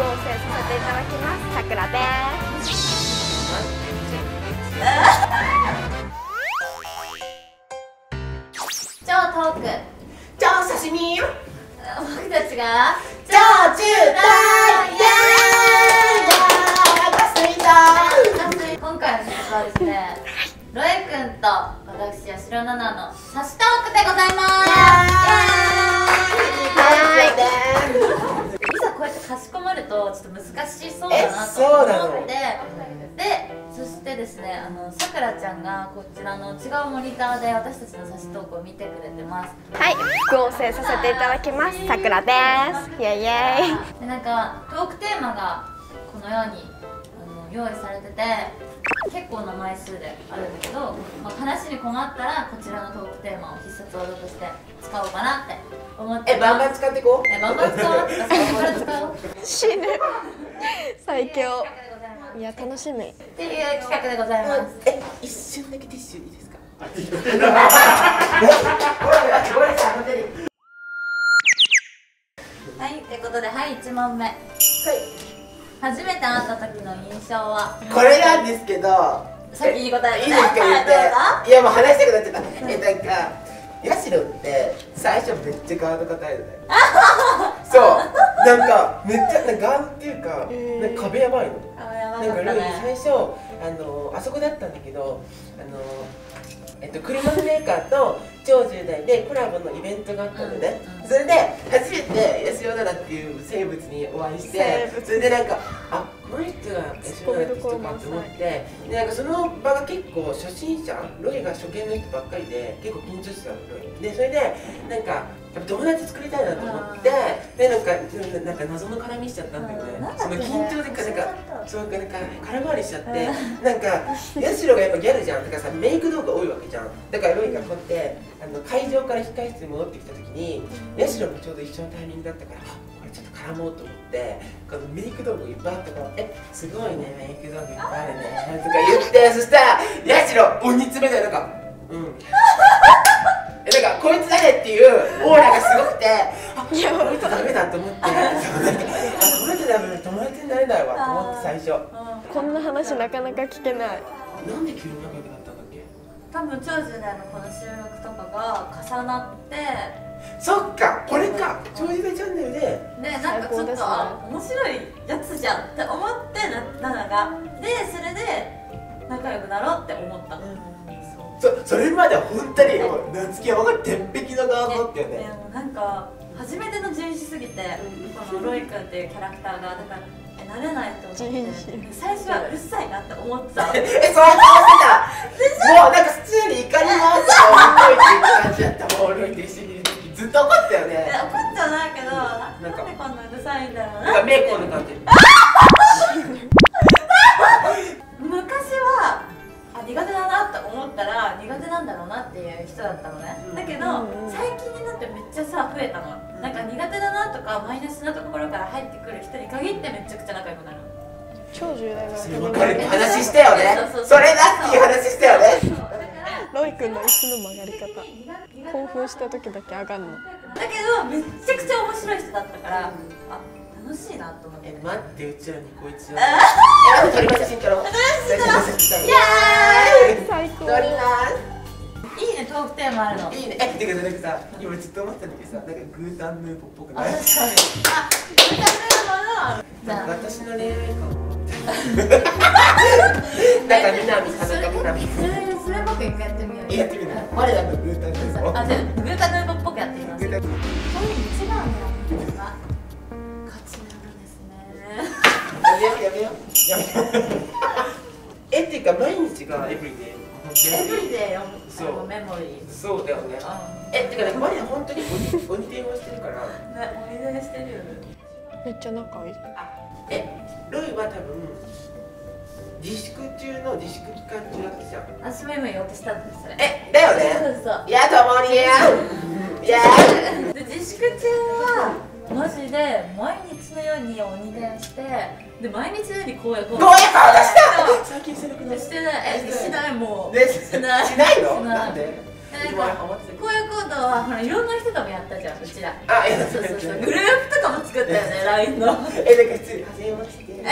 合成させていただきます。さくらです。 超トーク、 超刺身、 僕たちが超中大イエーイ。 今回の企画はですね、ロエくんと私やしろななのサシトークでございます。いざこうやってかしこまるとちょっと難しそうだなと思って、でそしてですね、さくらちゃんがこちらの違うモニターで私たちのサシトークを見てくれてます。 はい、副音声させていただきます。さくらです。イエイイエイ。 でなんかトークテーマがこのように用意されてて、結構な枚数であるんだけど、話に困ったらこちらのトークテーマを必殺技として使おうかなって思って。 バンバン使っていこう。 バンバン使おう。最初から使おう。 死ぬ。最強。いや楽しみ。 っていう企画でございます。 一瞬だけティッシュいいですか。 はい、ということで、はい、1問目。初めて会った時の印象は。 これなんですけど。 先に答えて。 いいですか言って。いやもう話したくなっちゃった。なんかヤシロって最初めっちゃガード硬いのね。そう。なんかめっちゃガードっていうか、なんか壁やばいの。なんかルイ最初あそこだったんだけど、車のメーカーと超10代でコラボのイベントがあったのね。それで初めてヤシロナナっていう生物にお会いして、それでなんかこの人がヤシロナナって人かと思って、でなんかその場が結構初心者、ロイが初見の人ばっかりで結構緊張してたのロイで、それでなんか友達作りたいなと思って、でなんか謎の絡みしちゃったんだよね。その緊張でなんか空回りしちゃって、なんかヤシロがやっぱギャルじゃん。だからさメイク動画多いわけじゃん。だからロイがこうやって会場から控室に戻ってきた時にヤシロもちょうど一緒のタイミングだったから、これちょっと絡もうと思ってこのメイク道具いっぱいあったから「すごいねメイク道具いっぱいあるね」とか言って、そしたらヤシロ鬼詰めでなんか「うん」なんかこいつ誰っていうオーラがすごくて、いやこの人ダメだと思って、この人ダメだ友達になれないわと思って最初。 こんな話なかなか聞けない。 なんで急に仲良くなったんだっけ。 多分超10代のこの収録とかが重なって、 そっかこれか超時代チャンネルでなんかちょっと面白いやつじゃんって思ってナナがそれで仲良くなろうって思った。 それまでは本当に夏希は僕は鉄壁の側だったよね。 なんか初めての人種すぎて、このロイ君っていうキャラクターがだから慣れないと思って、最初はうるさいなって思ってた。 そう思ってた。もうなんか普通に怒りますと思いっていう感じだった。もうロイと一緒にいる時ずっと怒ってたよね。 怒ってはないけど、なんでこんなうるさいんだろうな。 なんかメイクの感じ。 昔は苦手だなって思ったら苦手なんだろうなっていう人だったのね。だけど最近になってめっちゃさ増えたの。なんか苦手だなとかマイナスなところから入ってくる人に限ってめちゃくちゃ仲良くなる。 超重大な分かるって話したよね。それだっていう話したよね。 ロイ君の椅子の曲がり方、興奮した時だけ上がるの。 だけどめっちゃくちゃ面白い人だったから、楽しいなと思って。 待ってうちらにこいつを撮りま写真撮ろう。 イエーイ最高。 撮ります。 いいね、トークテーマあるの。 いいね。てかなんかさ、今ずっと思ってたんだけどさ、なんかグータンヌーボーっぽくない？ 確かに。グータンヌーボーのなんか私の恋愛観。なんか南田中みなみ。 それ僕一回やってみよう。 やってみる。我らのグータンヌーボー。 じゃあグータンヌーボーっぽくやってみます。そういうの違うんだよ。ガチなんですね。 やめよう。っていうか毎日がエブリデイ。 エブリデイのメモリー。 そうだよね。てかマリア本当に鬼電話してるから。 鬼電話してるよ。 めっちゃ仲いい。 ロイは多分自粛中の自粛期間中だったじゃん。 私も今言おうとしたんです。それ。 だよね。 そうそう。 いやともにで自粛中はマジで毎日のように鬼電して、で毎日のように公約をした最近してなくない？ してない。しないもう。 しないの？なんで？ なんか公約行動はほらいろんな人ともやったじゃんうちら。 そうグループとかも作っ作ったよね LINE の。 なんか普通に「はじめまして」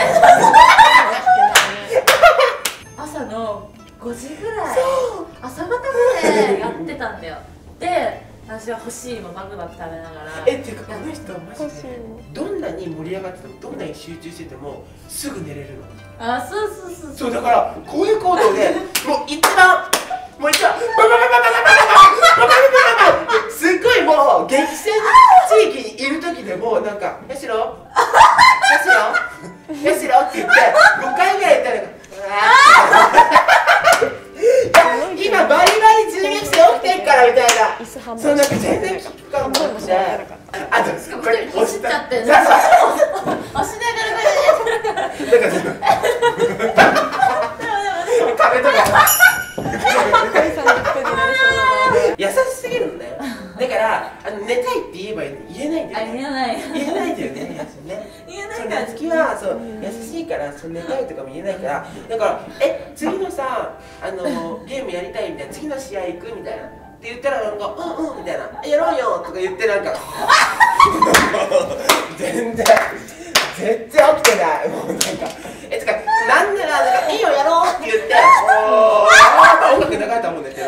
朝の5時ぐらい朝方までやってたんだよ。で私は欲しいもバクバク食べながら。 てかこの人マジでどんなに盛り上がっててもどんなに集中しててもすぐ寝れるの。 あ、そうそうそうそうだからこういう行動でもう一番バババババババババババババすっごいもう激戦地域にいる時でもなんか「やしろやしろやしろ」って言って5回ぐらい言ったら今バリバリ銃撃戦起きてるからみたいな、そうなんか全然危機感もなくて、あとしかも一人走っちゃってそう足で上がるから壁とか優優しすぎるんだよ。だから寝たいって言えば言えないんだよね。 言えない言えないんだよね。 言えないから夏希はそう優しいから寝たいとかも言えないから、だから次のさゲームやりたいみたいな、次の試合行くみたいなって言ったらなんかうんうんみたいな、やろうよとか言ってなんか全然絶対起きてない。もうなんかつかなんでなんかいいよやろうって言って音楽流れたもんねって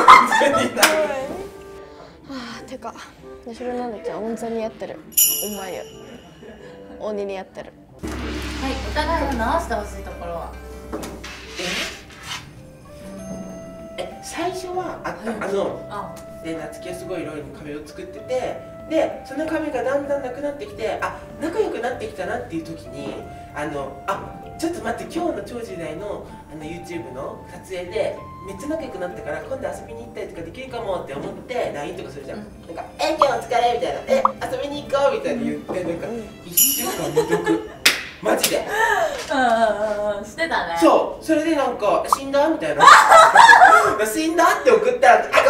てか私もなんだっけ、温泉にやってるうまいよ、鬼にやってる。 はい、お互いの直してほしいところは最初はあったで夏希はすごいいろいろ壁を作ってて、でその壁がだんだんなくなってきて、仲良くなってきたなっていう時にちょっと待って、今日の超10代のYouTube の撮影でめっちゃ仲良くなったから今度遊びに行ったりとかできるかもって思って LINE とかするじゃん、なんか「今日お疲れ」みたいな「遊びに行こう」みたいに言って、なんか1週間未読マジでしてたね。 そう、それでなんか「死んだ?」みたいな死んだって送ったら「ごめんごめん」みたいな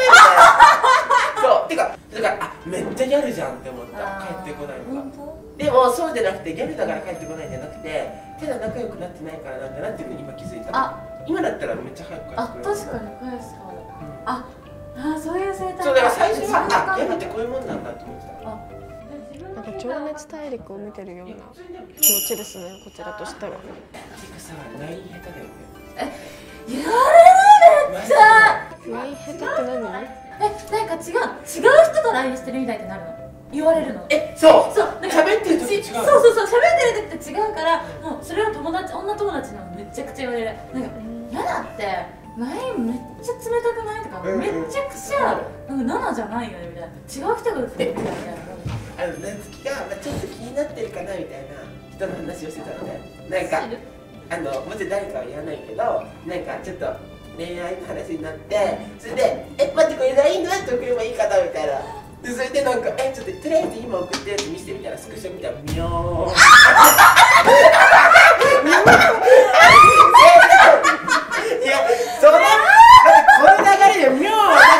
そうてかだからめっちゃギャルじゃんって思った、帰ってこないのが。でもそうじゃなくて、ギャルだから帰ってこないんじゃなくて、ただ仲良くなってないからなんだなっていうのに今気づいた。今だったらめっちゃ早く帰ってくる。 確かに返すかも。そういう生態。 そうだから最初はギャルってこういうもんなんだと思ってた。 なんか情熱大陸を見てるような気持ちですね、こちらとしては。 てかさ、LINE 下手だよね。 言われないめっちゃ。 LINE 下手って何？ なんか違う人と LINE してるみたいってなるの、言われるの。 そうなんか喋ってる時違う。 そう喋ってる時って違うから、もうそれを女友達にもめちゃくちゃ言われる。なんかナナって LINE めっちゃ冷たくないとか、めちゃくちゃなんかナナじゃないよねみたいな、違う人が打ってるみたいな。 夏希がちょっと気になってるかなみたいな人の話をしてたのね。なんかもちろん誰かは言わないけど、なんかちょっと恋愛の話になって、それで「待ってこれ LINE どうやって送ればいいかな」みたいな。でそれでなんか「ちょっととりあえず今送ったやつ見せて」みたいな、スクショ見たらミョーンいやそのこの流れでミョーン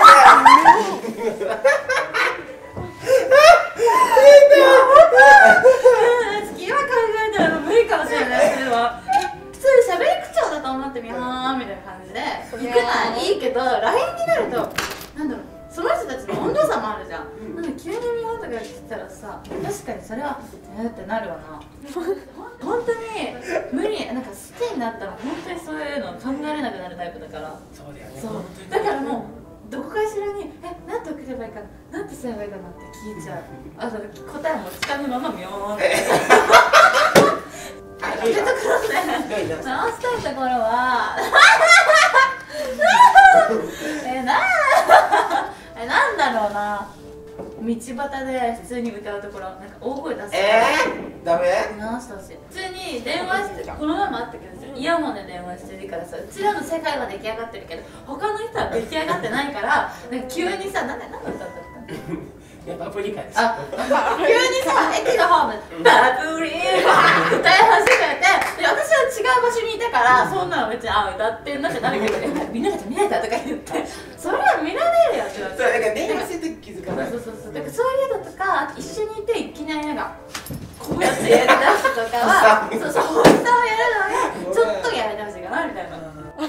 今考えたら無理かもしれない。それは普通に喋り口調だと思ってみようみたいな感じで行くのはいいけど、 LINE になるとなんだろう、その人たちの温度差もあるじゃん。なんで急に見ようとか言ってたらさ、確かにそれはってなるわな。本当に無理、なんか好きになったら本当にそういうの考えれなくなるタイプだから。 そうだよね。 そうだからもうどこかしらになんて送ればいいかな、なんてすればいいかなって聞いちゃう。答えもつかむままみよーってってところで直したいところはなんだろうな、道端で普通に歌うところ、なんか大声出す。 ダメ？ 直してほしい。普通に電話して、この前もあったけどイヤホンで電話してるからさ、うちらの世界は出来上がってるけど他の人は出来上がってないから、なんか急にさ、何の歌だったの？ やっぱパプリカです。 急にさ、駅のホームパプリカ歌い始めて、で私は違う場所にいたから、そんなの別に歌ってんなってなるけど、見なかった見なかったとか言って、それは見られるよって言われて。 そうだから電話してる時気づかない。 そうだからそういうのとか、一緒にいていきなりなんかこうやってやりだすとかはそう発作をやるのがちょっとやりだしいかなみたいな。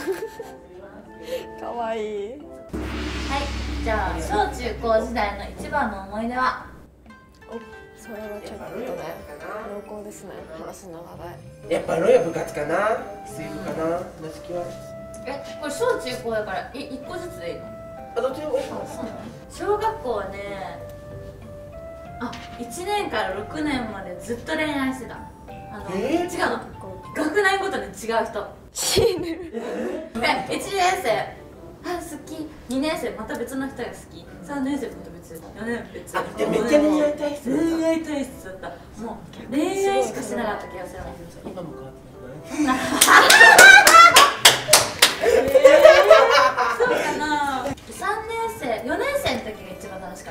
かわいい。 はい、じゃあ小中高時代の一番の思い出は？ そそれはちょっとね濃厚ですね、話の話題。 やっぱロイは部活かな、水部かな、なつきは。 これ小中高だから1個ずつでいいの？ あ、どっちでもいいかな。 小学校はね、1年から6年までずっと恋愛してた。違うの、学年ごとに違う人。 死ぬ。 1年生好き、2年生また別の人が好き、3年生また別、4年別。 あ、でめっちゃ恋愛体質だった。 恋愛体質だった。もう恋愛しかしてなかった気がする。 今も変わってない。 そうかな。3年生、4年生の時が一番楽しかった。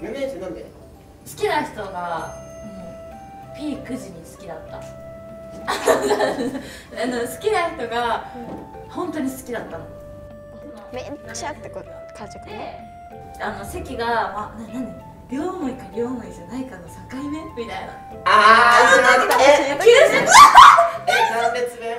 4年生なんで？ 好きな人がピーク時に好きだった。好きな人が本当に好きだったの。 めっちゃって感じかな。 席が両思いか両思いじゃないかの境目みたいな。 何列目？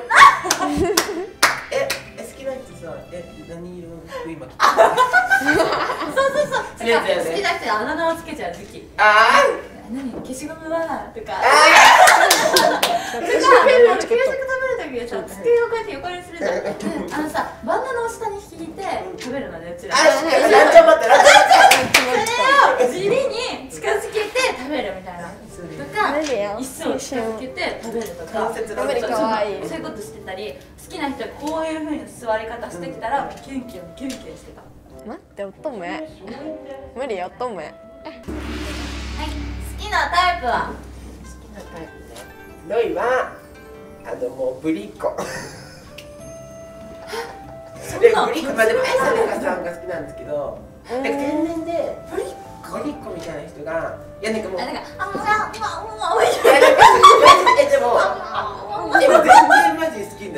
好きな人さ、何色の服今着てる？ そう好きな人にあだ名をつけちゃう時期。何消しゴムはとか。給食食べる時にさ、机をこうやって横にするじゃん。バンダナを下に引いて食べるのね、うちら。それを尻に近づけて食べるみたいな。とか、椅子を近づけて食べるとか。そういうことしてたり、好きな人がこういう風に座り方してきたらキュンキュンキュンキュンしてた。 待って、乙女無理よ、乙女。はい、 好きなタイプは？ 好きなタイプね。ロイはもうぶりっ子。でぶりっ子、まあでも愛さんが好きなんですけど、天然でぶりっ子みたいな人が、いやなんかもう、でも全然マジで好きになって。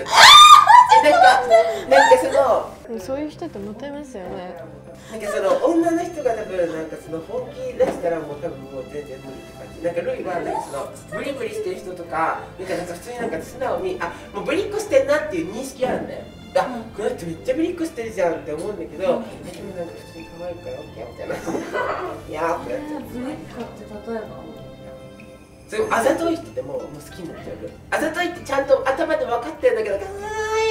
そういう人ってモテますよね。 なんか女の人が多分本気出したらもう多分もう全然無理って感じ。なんかルイはブリブリしてる人とか普通に素直にもうブリッコしてんなっていう認識あるんだよ。この人めっちゃブリッコしてるじゃんって思うんだけど、でも普通に可愛いからオッケーみたいな。いやーってなっちゃう。 ブリッコって例えば？ それあざとい人ってもう好きになっちゃう。あざといってちゃんと頭で分かってるんだけど、可愛い。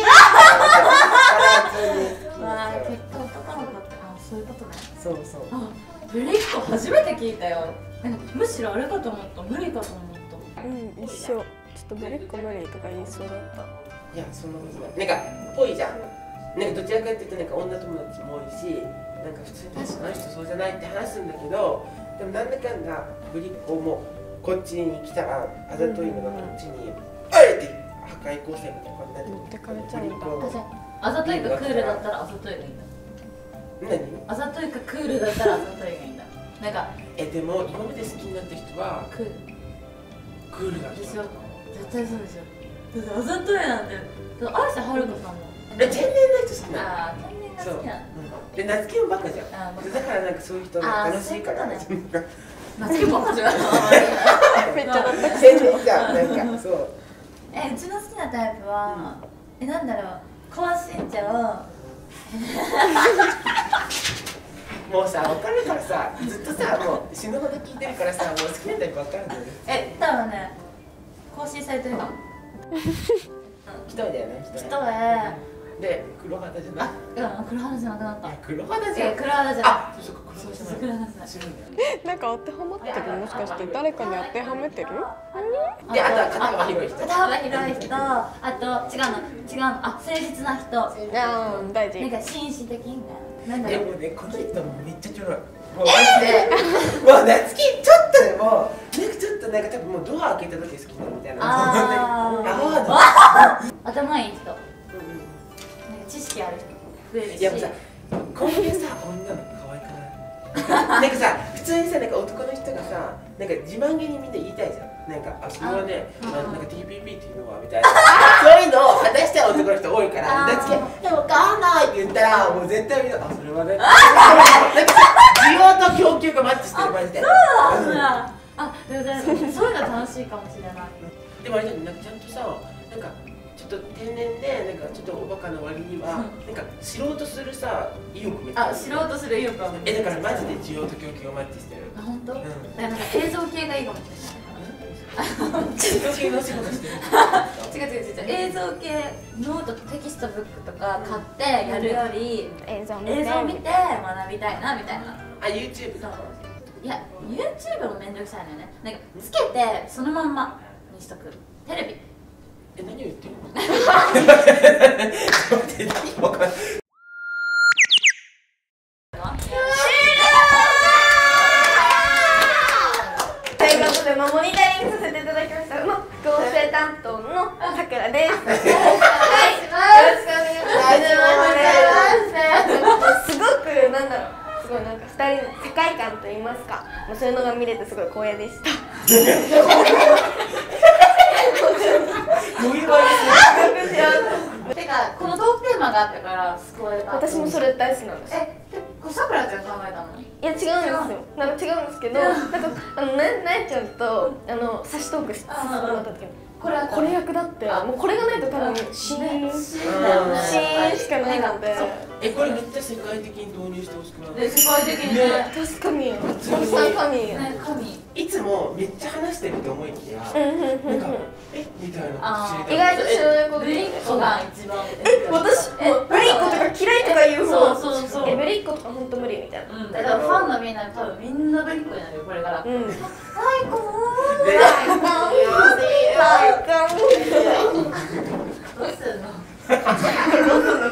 結果男の子ってそういうことね。 そう。 ブリッコ初めて聞いたよ。むしろあれかと思った、無理かと思った。 一緒。ちょっとブリッコ無理とか言いそうだった。 いや、そんなことない。ぽいじゃん。どちらかっていうと女友達も多いし、普通にあの人そうじゃないって話すんだけど、でもなんだかんだブリッコもこっちに来たらあざといのがこっちにあえて破壊光線とかになって持ってかれちゃうんだ。 あざといかクールだったらあざといがいいんだ。あざといかクールだったらあざといがいいんだ。 でも今まで好きになった人はクールだでしょ。絶対そうでしょ。あざといなんて綾瀬はるかさんも天然な人好きなの。 天然が好きなの。 で夏希もバカじゃん。だからそういう人楽しいから。 夏希バカじゃん。 めっちゃだった天然じゃん。そう。 うちの好きなタイプはなんだろう、高身長。 もうさ、分かるからさ、ずっとさ、もう死ぬほど聞いてるからさ、もう好きなタイプ分かるんだよ。 多分ね、更新されてるかも。 一人だよね、 一人で、黒肌じゃない？ 黒肌じゃなくなった。 黒肌じゃん。 黒肌じゃない。 そう黒肌じゃない。 黒肌じゃない。 なんか当てはまってる？もしかして誰かに当てはめてる？ で、あとは肩が広い人。 肩が広い人、あと違うの、誠実な人。 大事。 紳士的みたいな。 でもね、この人もめっちゃちょろい。もうマジで、もう夏希ちょっとでもちょっと多分もうドア開けた時好きなみたいな。 頭いい人。知識ある人増えるし。 いやもうさ、こういうさ女の子可愛くない？普通にさ男の人がさ自慢げにみんな言いたいじゃん。それはね、TPP っていうのはみたいな。そういうのを果たしちゃう男の人多いから、夏希いやわかんないって言ったらもう絶対みんなそれはね。需要と供給がマッチしてるマジで。 そうなんだ。でもそういうの楽しいかもしれない。 でもあれじゃん、ちゃんとさちょっと天然でなんかちょっとおバカな割には、なんか知ろうとするさ意欲めっちゃある。 知ろうとする意欲はだからマジで需要と供給をマッチしてる。 あ、本当？なんか映像系がいいかもしれない。 映像系の仕事してる。 違う映像系ノートとテキストブックとか買ってやるより映像見て学びたいなみたいな。 あ、YouTube そう。いや YouTube もめんどくさいのよね。なんかつけてそのまんまにしとく。テレビ。 何を言ってるの？ちょっと待って、何わかんない。 ということで、モニタリングさせていただきましたの副音声担当のさくらです。はい、よろしくお願いします。すごくなんだろう、すごいなんか2人の世界観といいますか、そういうのが見れてすごい光栄でした。 てかこのトークテーマがあったからすごい。 私もそれ大好きなんです。 これさくらちゃん考えたの？ いや違うんですよ。なんか違うんですけど、なんかなえちゃんとサシトークしてもらった時にこれ役だって、もうこれがないと多分シーンしかないので。 これめっちゃ世界的に導入してほしくない？ 世界的にね。 確かに。たくさん神。 いつもめっちゃ話してると思いきや、なんかみたいな。 意外と知らないこと。 ブリッコが一番。 私ブリッコとか嫌いとか言う方。 そう。 ブリッコとか本当無理みたいな。 だからファンのみんな多分みんなブリッコになるよこれから。最高。どうすんの？